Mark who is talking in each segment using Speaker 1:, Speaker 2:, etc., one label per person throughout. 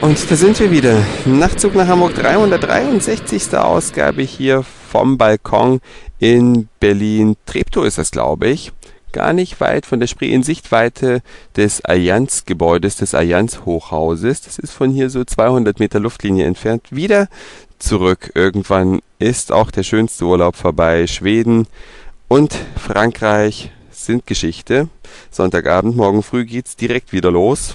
Speaker 1: Und da sind wir wieder. Nachtzug nach Hamburg, 363. Ausgabe hier vom Balkon in Berlin. Treptow ist das, glaube ich. Gar nicht weit von der Spree in Sichtweite des Allianz-Gebäudes, des Allianz-Hochhauses. Das ist von hier so 200 Meter Luftlinie entfernt. Wieder zurück. Irgendwann ist auch der schönste Urlaub vorbei. Schweden und Frankreich sind Geschichte. Sonntagabend, morgen früh geht's direkt wieder los.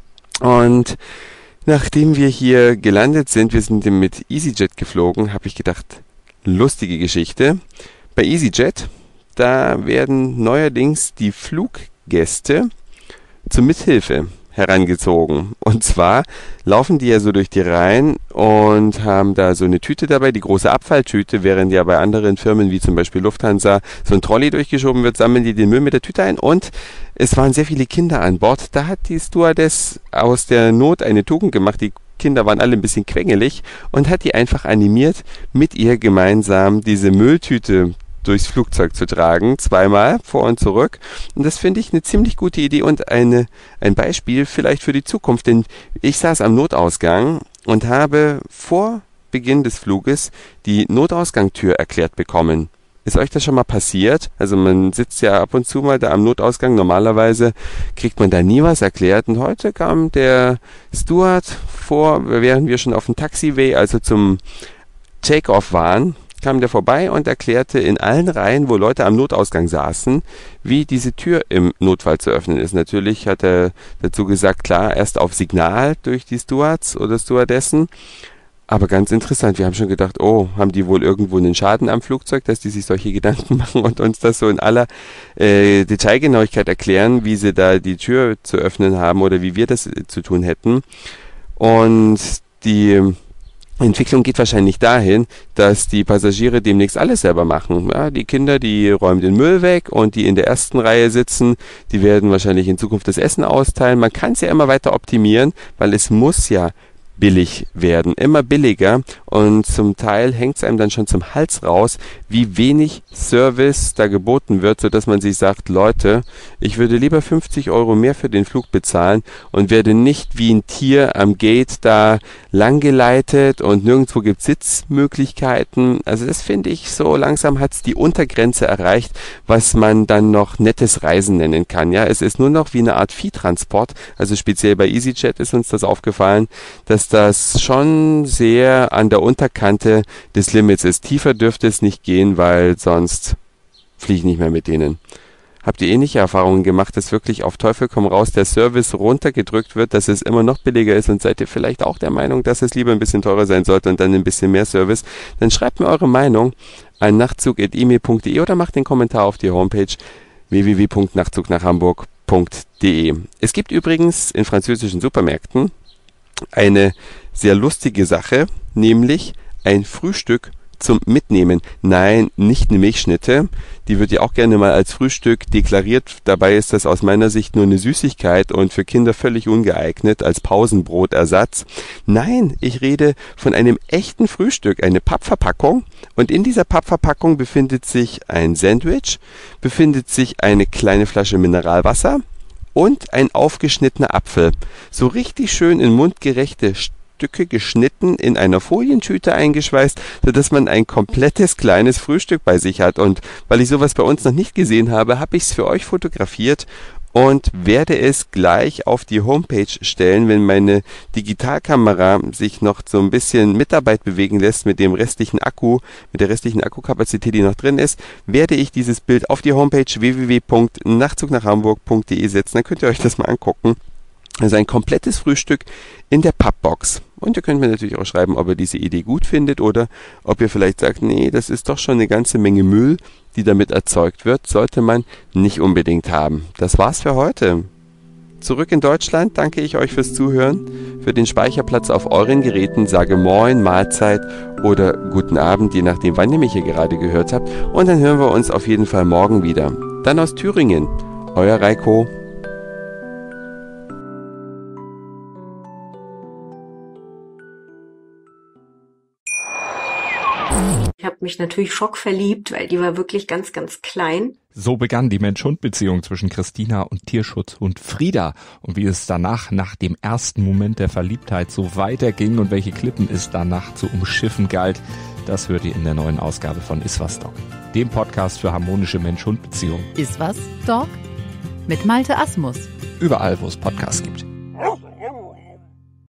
Speaker 1: Und nachdem wir hier gelandet sind, wir sind mit EasyJet geflogen, habe ich gedacht, lustige Geschichte. Bei EasyJet, da werden neuerdings die Fluggäste zur Mithilfe herangezogen. Und zwar laufen die ja so durch die Reihen und haben da so eine Tüte dabei, die große Abfalltüte, während ja bei anderen Firmen wie zum Beispiel Lufthansa so ein Trolley durchgeschoben wird, sammeln die den Müll mit der Tüte ein und es waren sehr viele Kinder an Bord. Da hat die Stewardess aus der Not eine Tugend gemacht. Die Kinder waren alle ein bisschen quengelig und hat die einfach animiert, mit ihr gemeinsam diese Mülltüte durchs Flugzeug zu tragen, zweimal vor und zurück. Und das finde ich eine ziemlich gute Idee und ein Beispiel vielleicht für die Zukunft. Denn ich saß am Notausgang und habe vor Beginn des Fluges die Notausgangstür erklärt bekommen. Ist euch das schon mal passiert? Also man sitzt ja ab und zu mal da am Notausgang. Normalerweise kriegt man da nie was erklärt. Und heute kam der Steward vor, während wir schon auf dem Taxiway, also zum Take-off waren, kam der vorbei und erklärte in allen Reihen, wo Leute am Notausgang saßen, wie diese Tür im Notfall zu öffnen ist. Natürlich hat er dazu gesagt, klar, erst auf Signal durch die Stewards oder Stewardessen. Aber ganz interessant, wir haben schon gedacht, oh, haben die wohl irgendwo einen Schaden am Flugzeug, dass die sich solche Gedanken machen und uns das so in aller Detailgenauigkeit erklären, wie sie da die Tür zu öffnen haben oder wie wir das zu tun hätten. Und die Entwicklung geht wahrscheinlich dahin, dass die Passagiere demnächst alles selber machen. Ja, die Kinder, die räumen den Müll weg und die in der ersten Reihe sitzen, die werden wahrscheinlich in Zukunft das Essen austeilen. Man kann es ja immer weiter optimieren, weil es muss ja billig werden, immer billiger und zum Teil hängt es einem dann schon zum Hals raus, wie wenig Service da geboten wird, sodass man sich sagt, Leute, ich würde lieber 50 € mehr für den Flug bezahlen und werde nicht wie ein Tier am Gate da langgeleitet und nirgendwo gibt es Sitzmöglichkeiten. Also das finde ich, so langsam hat es die Untergrenze erreicht, was man dann noch nettes Reisen nennen kann. Ja, es ist nur noch wie eine Art Viehtransport, also speziell bei EasyJet ist uns das aufgefallen, dass das schon sehr an der Unterkante des Limits ist. Tiefer dürfte es nicht gehen, weil sonst fliege ich nicht mehr mit denen. Habt ihr ähnliche Erfahrungen gemacht, dass wirklich auf Teufel komm raus der Service runtergedrückt wird, dass es immer noch billiger ist und seid ihr vielleicht auch der Meinung, dass es lieber ein bisschen teurer sein sollte und dann ein bisschen mehr Service? Dann schreibt mir eure Meinung an nachtzug@email.de oder macht den Kommentar auf die Homepage www.nachtzugnachhamburg.de. Es gibt übrigens in französischen Supermärkten eine sehr lustige Sache, nämlich ein Frühstück zum Mitnehmen. Nein, nicht eine Milchschnitte, die wird ja auch gerne mal als Frühstück deklariert. Dabei ist das aus meiner Sicht nur eine Süßigkeit und für Kinder völlig ungeeignet als Pausenbrotersatz. Nein, ich rede von einem echten Frühstück, eine Pappverpackung und in dieser Pappverpackung befindet sich ein Sandwich, befindet sich eine kleine Flasche Mineralwasser und ein aufgeschnittener Apfel. So richtig schön in mundgerechte Stücke geschnitten, in einer Folientüte eingeschweißt, sodass man ein komplettes kleines Frühstück bei sich hat. Und weil ich sowas bei uns noch nicht gesehen habe, habe ich es für euch fotografiert und werde es gleich auf die Homepage stellen, wenn meine Digitalkamera sich noch so ein bisschen Mitarbeit bewegen lässt mit dem restlichen Akku, mit der restlichen Akkukapazität, die noch drin ist, werde ich dieses Bild auf die Homepage www.nachtzugnachhamburg.de setzen. Dann könnt ihr euch das mal angucken. Also ein komplettes Frühstück in der Pappbox. Und ihr könnt mir natürlich auch schreiben, ob ihr diese Idee gut findet oder ob ihr vielleicht sagt, nee, das ist doch schon eine ganze Menge Müll, die damit erzeugt wird, sollte man nicht unbedingt haben. Das war's für heute. Zurück in Deutschland danke ich euch fürs Zuhören, für den Speicherplatz auf euren Geräten, sage Moin, Mahlzeit oder Guten Abend, je nachdem, wann ihr mich hier gerade gehört habt. Und dann hören wir uns auf jeden Fall morgen wieder. Dann aus Thüringen, euer Reiko.
Speaker 2: Ich habe mich natürlich schockverliebt, weil die war wirklich ganz, ganz klein. So begann die Mensch-Hund-Beziehung zwischen Christina und Tierschutzhund Frieda. Und wie es danach, nach dem ersten Moment der Verliebtheit, so weiterging und welche Klippen es danach zu umschiffen galt, das hört ihr in der neuen Ausgabe von Iswas Dog, dem Podcast für harmonische Mensch-Hund-Beziehungen.
Speaker 3: Iswas Dog? Mit Malte Asmus.
Speaker 2: Überall, wo es Podcasts gibt.